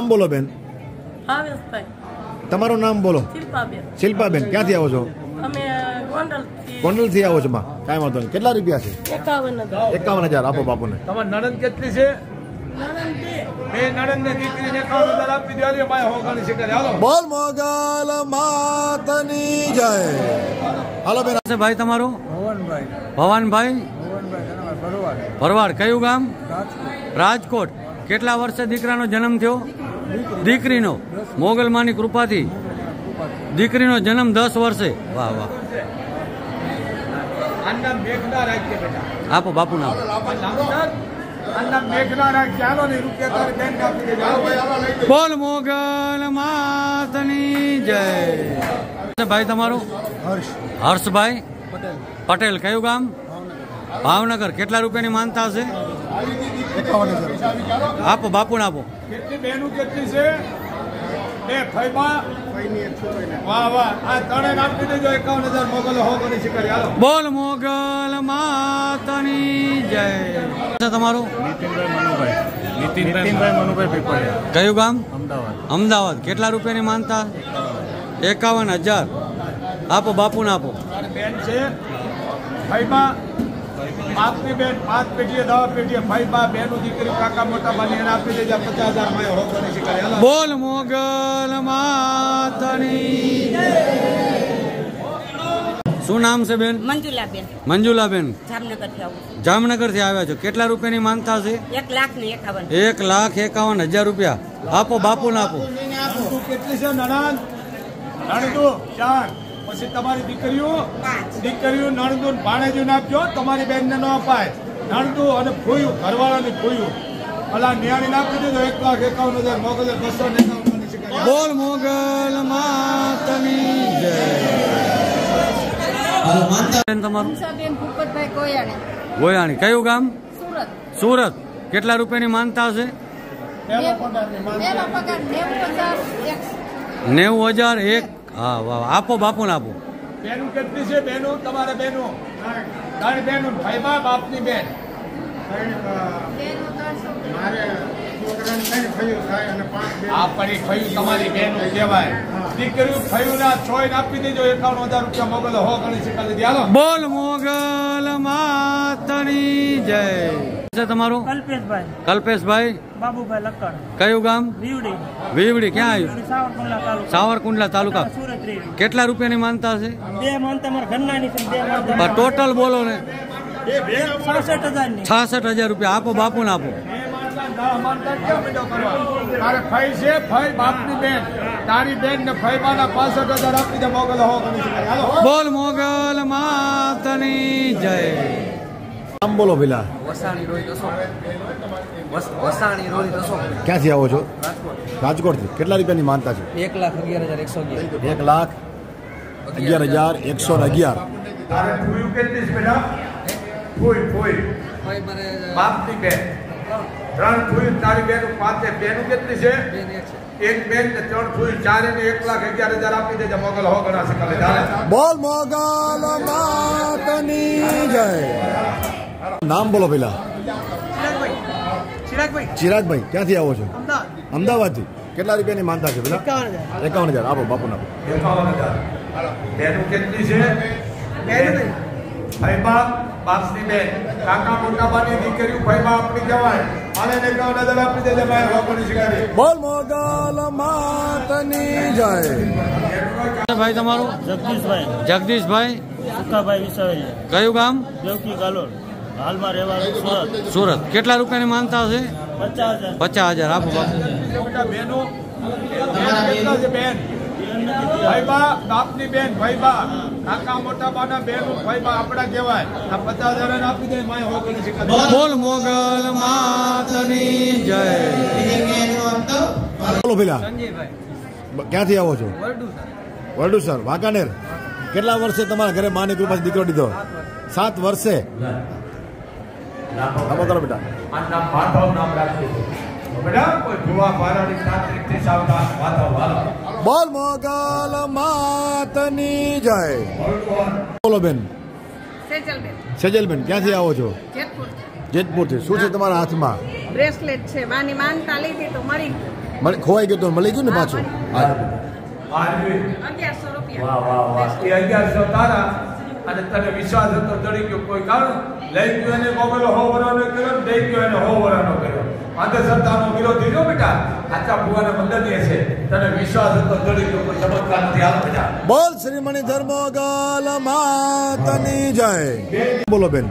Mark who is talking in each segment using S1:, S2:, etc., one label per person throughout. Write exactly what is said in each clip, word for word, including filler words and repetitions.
S1: નામ બોલો બેન.
S2: ભાવેશભાઈ.
S1: તમારું નામ બોલો.
S2: શિલ્પાબેન.
S1: શિલ્પાબેન, ક્યાંથી આવો છો?
S2: અમે ગોંડલ
S1: ગોંડલ થી આવો છો માં? કાંઈ વાંધો નહીં. કેટલા રૂપિયા છે?
S2: એકાવન હજાર.
S1: એકાવન હજાર આપો બાપુને.
S3: તમારી નણંદ કેટલી છે? બે નણંદ ને દીકરીને એકાવન હજાર આપી દે. માય હોગાની શિકાર. હાલો
S1: બોલ મોગલ માતની જય. હાલો બેન.
S4: ભાઈ તમારું?
S3: ભવનભાઈ.
S4: ભવાનભાઈ
S3: ભરવાડ.
S4: ભરવાડ. કયું ગામ? રાજકોટ. કેટલા વર્ષે દીકરાનો જન્મ થયો? દીકરીનો. મોગલમાની કૃપાથી દીકરીનો જન્મ દસ વર્ષે. વાહ વાહ. આપો બાપુ નામ. બોલ મોગલ માતની જય. ભાઈ તમારું?
S3: હર્ષ.
S4: હર્ષભાઈ પટેલ. કયું ગામ? ભાવનગર. કેટલા રૂપિયાની માનતા હશે?
S3: એકાવન હજાર.
S4: આપો બાપુ આપો.
S3: કેટલી બહેનો કેટલી છે? બે ફઈબા. વાહ વાહ. આ ત્રણે આપી દેજો એકાવન હજાર. મોગલ હોગાની શિકાર. હાલો
S4: બોલ મોગલ માતની જય. તમારું?
S3: નીતિનભાઈ મનુભાઈ. નીતિનભાઈ મનુભાઈ પીપળિયા.
S4: કયું ગામ?
S3: અમદાવાદ.
S4: અમદાવાદ. કેટલા રૂપિયાની માનતા? એકાવન હજાર. આપો બાપુને આપો.
S3: બેન છે ફઈબા. બાપની બેન પાંચ પેટીએ દવા પેટીએ ફઈબા બેનું દીકરી કાકા મોટા બાની એને આપી દેજો પચાસ હજાર. માય હોગાની શિકાર. હાલો
S4: બોલ મોગલ માતની. શું નામ છે બેન?
S5: મંજુલાબેન.
S4: મંજુલાબેન.
S5: જામનગર થી આવું.
S4: જામનગર થી આવ્યા છો. કેટલા રૂપિયાની માનતા છે?
S5: એક લાખ ને એકાવન.
S4: એક લાખ એકાવન હજાર રૂપિયા. આપો બાપુને આપો.
S3: તું કેટલી છે નણંદ? નણંદુ ચાર. પછી તમારી દીકરીઓ દીકરીઓ નણંદુ ભાણેજો આપજો. તમારી બેનને ન અપાય. નણંદુ અને ફૂયું ઘરવાળાની ફૂયું અલા નિયાણી નાખી દીધો એક લાખ એકાવન હજાર. મોગલ બસો ને એકાવન શિકાર.
S4: બોલ મોગલ માતની જય. તમારું?
S5: હંસાબેન ભૂપતભાઈ કોયાણી.
S4: ગોયાણી. કયું ગામ?
S5: સુરત.
S4: સુરત. કેટલા રૂપિયાની માનતા હશે?
S3: પહેલો પગારની માંગ.
S5: પહેલો પગાર નેવું હજાર એક.
S4: નેવું હજાર એક. હા વાહ. આપો બાપુને આપો.
S3: બેનું કેટલી છે? બેનું તમારે બેનું ત્રણ બેનું ભાઈબા બાપની બેન. આપણી ફયું તમારી બેનું કહેવાય. દીકરીઓ ફયું ના છોય આપી દેજો એકાવન હજાર રૂપિયા. મોગલ હો ગણી શીખા દીધી. હાલો
S4: બોલ મોગલ માતની જય. છે તમારું?
S2: કલ્પેશભાઈ.
S4: કલ્પેશભાઈ.
S2: બાબુભાઈ લક્કડ.
S4: કયું ગામ?
S2: દીવડી.
S4: વીવડી. ક્યાં આવ્યું?
S2: સાવરકુંડલા તાલુકા.
S4: સાવરકુંડલા તાલુકા.
S2: સુરત રેવી.
S4: કેટલા રૂપિયાની માનતા છે?
S2: બે મન તમારા ઘરના ની છે. બે મન
S4: પણ ટોટલ બોલો ને.
S2: છાસઠ હજાર ની.
S4: છાસઠ હજાર રૂપિયા. આપો બાપુને આપો.
S3: તારે ફઈ છે ફઈ બાપની બેન. તારી બેન ને ફઈ બાના પાસઠ હજાર આપી દે. મોગલ હો ગણી શીખા. હાલો
S4: બોલ મોગલ માતની જય.
S1: નામ બોલો પેલા.
S6: વસાણી રોહિત અશોક. વસાણી રોહિત અશોક.
S1: ક્યાંથી આવો છો? રાજકોટ થી. કેટલા રૂપિયાની માનતા છે?
S6: એક લાખ અગિયાર હજાર એકસો અગિયાર.
S1: એક લાખ અગિયાર હજાર એકસો ને અગિયાર.
S3: તારે ફૂયું કેટલી છે બેટા? ફૂઈ ફૂઈ
S6: ભાઈ મારે
S3: બાપની બેન. ત્રણ ફૂઈ. તારી બેન પાંચે બેનું કેટલી છે?
S6: બેન એક છે.
S3: એક બેન ને ત્રણ ફૂઈ ચારે ને એક લાખ અગિયાર હજાર આપી દેજે. મોગલ હો ગણા શીખા.
S1: બોલ મોગલ માતની જય. નામ બોલો પેલા.
S2: ચિરાગભાઈ.
S1: ચિરાગભાઈ. ક્યાંથી આવો છો? અમદાવાદ થી. કેટલા રૂપિયાની માનતા છે પેલા?
S2: એકાવન હજાર.
S1: એકાવન હજાર. આપો બાપુ આપો.
S3: એકાવન હજાર. બેનું કેટલી છે? બેન ભાઈબા બાપની બેન કાકા મોટા બાની દીકરીઓ ભાઈબા આપણી કહેવાય. અને એકાવન હજાર આપી દેજે. માય હોગાની શિકાર.
S1: બોલ મોગલ માતની જય.
S4: ભાઈ તમારું?
S2: જગદીશભાઈ.
S4: જગદીશભાઈ.
S2: સુખાભાઈ વિસાવેલી.
S4: કયું ગામ?
S2: દેવકી ગાલોડ. હાલમાં રહેવાનું સુરત.
S4: સુરત. કેટલા રૂપિયાની માનતા હશે?
S2: પચાસ હજાર.
S4: પચાસ હજાર. આપો બાપુ.
S3: બેટા બેનો બેન કેટલા છે? બેન ભાઈબા બાપની બેન ભાઈબા કાકા મોટા બાના બેન ભાઈબા આપણા કહેવાય. આ પચાસ હજાર આપી દે. માય હોગાની શિકાર.
S4: બોલ મોગલ માતની જય.
S1: બોલો પેલા.
S6: સંજયભાઈ.
S1: ક્યાંથી આવો છો?
S6: વરડુ
S1: વરડુસર. વાંકાનેર. કેટલા વર્ષે તમારા ઘરે માની કૃપાથી દીકરો દીધો? સાત વર્ષે. આપો કરો બેટા.
S3: આ નામ માધવ નામ રાખી દે. બેટા કોઈ ભુવા ભારાની તાંત્રિકથી સાવધાન. માધવ. હાલો
S1: બોલ મોગલ માતની જય. બોલો બેન.
S5: સેજલબેન.
S1: સેજલબેન. ક્યાંથી આવો છો?
S5: જેતપુર.
S1: જેતપુર થી. શું છે તમારા હાથમાં?
S5: બ્રેસલેટ છે. માની માનતા લીધી તો મળી.
S1: મને ખોવાઈ ગયું તો મળી ગયું ને પાછું હા.
S3: હાર્દિક
S5: અગિયારસો રૂપિયા
S3: વાહ વાહ વાહ એ અગિયારસો તારા અને તને વિશ્વાસ હતો ચડી ગયો કોઈ કારણ લઈ ગયો એને મોગલો હો વરાનો કર્યો દઈ ગયો એને હો વરાનો કર્યો અંધશ્રદ્ધાનો વિરોધી જો બેટા સાચા ભુવાના મંદિર છે તને વિશ્વાસ હતો ચડી ગયો કોઈ ચમત્કાર નથી હાલ બેટા
S1: બોલ શ્રી મણિ ધર્મોગલ માતની જય. બોલો બેન.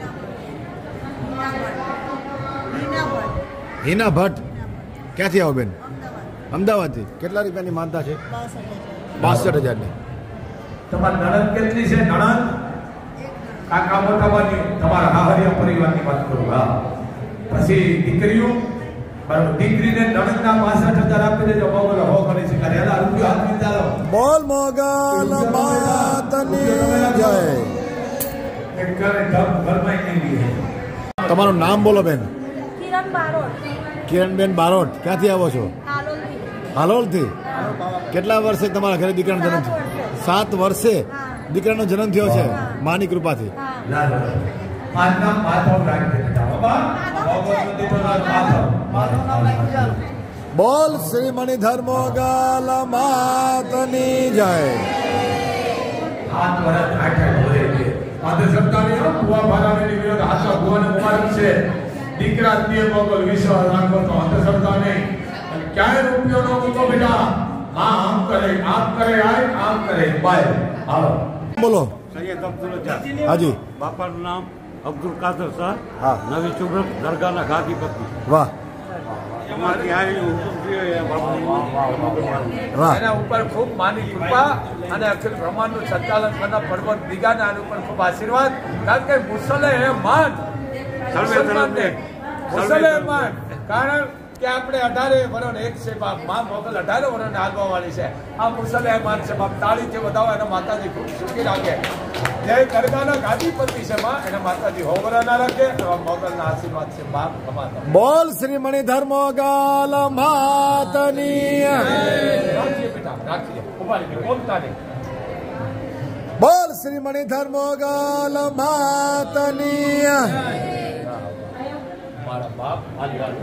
S1: હિના ભટ્ટ ક્યાંથી આવો બેન? અમદાવાદથી. કેટલા રૂપિયાની માનતા છે? બાસઠ હજારની.
S3: તમારી નણંદ કેટલી છે? નણંદ કાકા મોટાવાની તમારા હાહરિયા પરિવારની વાત કરું. હા પછી દીકરીઓ બરાબર દીકરીને નણંદના પાસઠ હજાર આપી દેજો મોગલો હો કરી છે કરે એલા રૂપિયો હાથની ચાલો
S1: બોલ મોગલ માતની જય.
S3: એક કરે ધમ ઘરમાં નહીં લે.
S1: તમારું નામ બોલો બેન.
S5: કિરણ બારોટ
S1: કિરણબેન બારોટ. ક્યાંથી આવો છો?
S5: હાલોલથી.
S1: હાલોલથી. કેટલા વર્ષે તમારા ઘરે દીકરાનો જન્મ થયો? સાત વર્ષે દીકરાનો જન્મ થયો છે માની કૃપાથી.
S3: આજના માધવ રાખી દેતા બાબા ભગવતી દીધો માધવ.
S1: બોલ શ્રી મણિ ધર્મોગલ માતની જય.
S3: હાથ વરસ આઠે ભરે છે અંધશ્રદ્ધાની ભુવા ભારાની વિરોધ હાથમાં ભુવાને મુબારક છે. દીકરા દિયે મોગલ વિશ્વાસ રાખો તો અંધશ્રદ્ધા નહીં. અને ક્યાંય રૂપિયો નો મૂકો બેટા. માં આમ કરે આમ કરે આય આમ કરે બાય. હાલો
S1: બોલો.
S2: સૈયદ અબ્દુલ રજા.
S1: હાજી.
S2: બાપાનું નામ અબ્દુલ કાદર શાહ.
S1: હા.
S2: નવી ચુબરક દરગાહના ગાદીપતિ.
S1: વાહ
S2: એમાંથી આવી હુકમ થયો એ બાપુ.
S1: વાહ.
S3: એના ઉપર ખૂબ માની કૃપા અને અખિલ બ્રહ્માંડનું સંચાલન કરનાર પર્વત દિગાના આના ઉપર ખૂબ આશીર્વાદ. કારણ કે મુસલે હે માન મુસલમાનને મુસલે હે માન. કારણ કે આપણે અઢારે વર્ષ એક છે બાપ. માં મોગલ અઢારે વર્ષને હાલવા વાળી છે. આ મુસલે હે માન છે બાપ. તાળીથી વધાવો એને માતાજી ખૂબ સુખી રાખે. જય દરગાહના ગાદીપતિ છે માં એને માતાજી હોવરા ના રાખે. મોગલના આશીર્વાદ છે બાપ કમાતા.
S1: બોલ શ્રી મણિ ધર્મોગલ માતની.
S3: રાખીએ બેટા રાખીએ ઉભા રહીએ બોલતા નહીં.
S1: બોલ શ્રી મણિ ધર્મોગલ માતની.
S3: મારા બાપ હાલી હાલ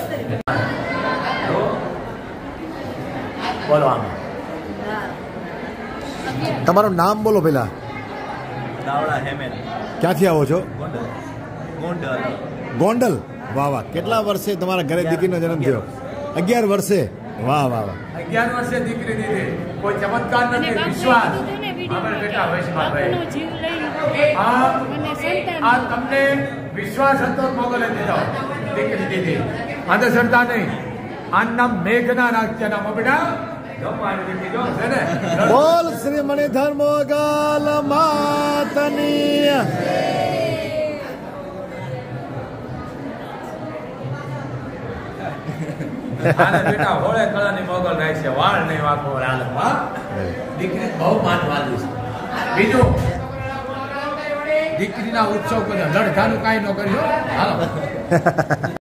S3: બોલો આમ.
S1: તમારું નામ બોલો પેલા.
S6: દાવડા હેમેન
S1: ક્યાંથી આવો છો?
S6: ગોંડલ ગોંડલ
S1: ગોંડલ. વાહ વાહ. કેટલા વર્ષે તમારા ઘરે દીકરીનો જન્મ થયો? અગિયાર વર્ષે. વાહ વાહ વાહ.
S3: અગિયાર વર્ષે દીકરી દીધી. કોઈ ચમત્કાર નથી વિશ્વાસ. આપણે બેટા વૈષ્ણવભાઈ આ આ તમને વિશ્વાસ હતો મોગલે દીધો દીકરી દીધી. અંધશ્રદ્ધા નહીં. આનું નામ મેઘના રાખજે નામ બેટા. જમવાની દીકરી જો છે ને.
S1: બોલ શ્રી મણિ ધર્મોગલ માતની.
S3: આને બેટા હોળે કળાની મોગલ રહે છે. વાળ નહીં વાકો હાલ. હા દીકરી બહુ માનવાલી છે. બીજું દીકરીના ઉત્સવ કર્યો લડકાનું કાંઈ ન કર્યો. હાલો